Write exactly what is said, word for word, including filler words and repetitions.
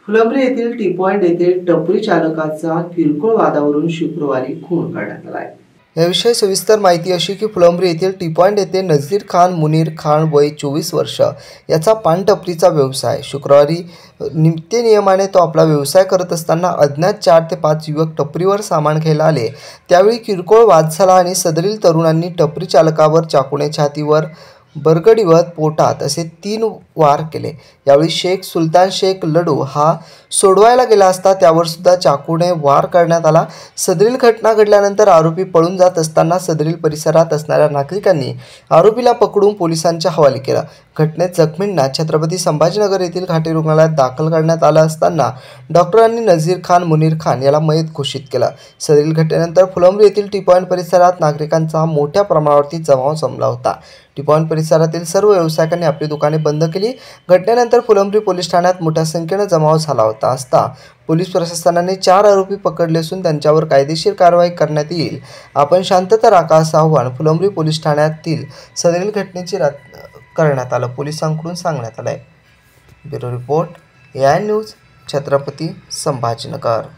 फुलंब्री येथील T point येथील टपरी चालकाचा किरकोळ वादावरून शुक्रवारी खून करण्यात आला आहे। याविषयी सविस्तर माहिती अशी की फुलंब्री येथील टी पॉइंट येथे नजीर खान मुनीर खान वय चोवीस वर्ष याचा पानटपरीचा व्यवसाय। शुक्रवारी नित्यनियमाने तो आपला व्यवसाय करत असताना अज्ञात चार ते पाच युवक टपरीवर सामान घ्यायला आले। त्यावेळी किरकोळ वाद झाला आणि सदरील तरुणांनी टपरी चालकावर चाकूने छातीवर, बरगडीवर, पोटात असे तीन वार केले। यावेळी शेख सुलतान शेख लडू हा सोडवायला गेला असता त्यावर सुद्धा चाकूने वार करण्यात आला। सदरील घटना घडल्यानंतर आरोपी पळून जात असताना सदरील परिसरात असणाऱ्या नागरिकांनी आरोपीला पकडून पोलिसांच्या हवाले केला। घटनेत जखमींना छत्रपती संभाजीनगर येथील घाटी रुग्णालयात दाखल करण्यात आलं असताना डॉक्टरांनी नजीर खान मुनीर खान याला मयत घोषित केला। सदरील घटनेनंतर फुलंब्री येथील टी पॉइंट परिसरात नागरिकांचा मोठ्या प्रमाणावरती जमाव जमला होता। टी पॉइंट परिसरातील सर्व व्यावसायिकांनी आपली दुकाने बंद केली। घटनेनंतर फुलंब्री पोलीस ठाण्यात मोठ्या संख्येने जमाव झाला होता असता पोलीस प्रशासनाने चार आरोपी पकडले असून त्यांच्यावर कायदेशीर कारवाई करण्यात येईल। आपण शांतता राखा असं आवाहन फुलंब्री पोलीस ठाण्यातील सदरील घटनेची करण्यात आलं पोलिसांकडून सांगण्यात आलंय। Bureau report A I news Chhatrapati Sambhajinagar.